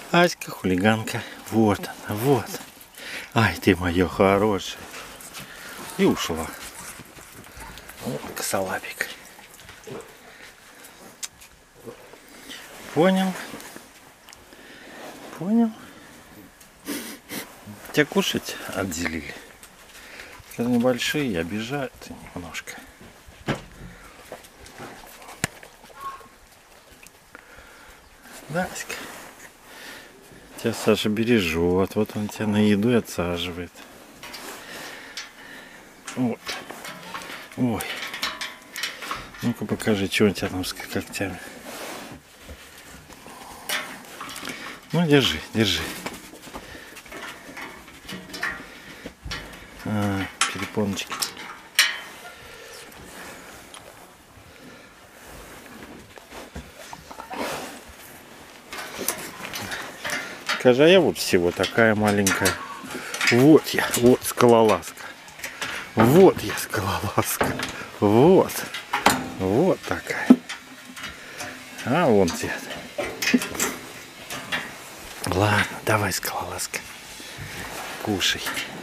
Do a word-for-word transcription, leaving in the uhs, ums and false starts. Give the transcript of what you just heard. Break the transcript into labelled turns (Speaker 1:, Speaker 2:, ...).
Speaker 1: Аська, хулиганка. Вот она, вот. Ай, ты моё хорошее. И ушла. О, косолапик. Понял? Понял? Тебя кушать отделили. Сейчас небольшие, обижают немножко. Да, Аська. Тебя Саша бережет. Вот он тебя на еду и отсаживает. Вот. Ой. Ну-ка покажи, что у тебя там с когтями. Ну, держи, держи. А, перепоночки. Скажи, а я вот всего такая маленькая. Вот я, вот скалолазка. Вот я скалолазка. Вот. Вот такая. А вон цвет. Ладно, давай, скалолазка. Кушай.